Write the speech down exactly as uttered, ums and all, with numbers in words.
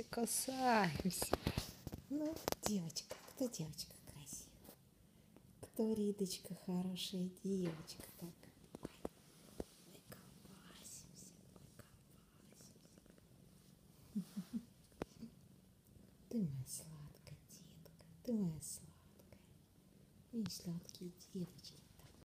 касаемся. Ну, девочка, кто девочка красивая? Кто Риточка хорошая девочка? Так, мы колбасимся, мы колбасимся. Ты моя сладкая детка, ты моя сладкая. И сладкие девочки.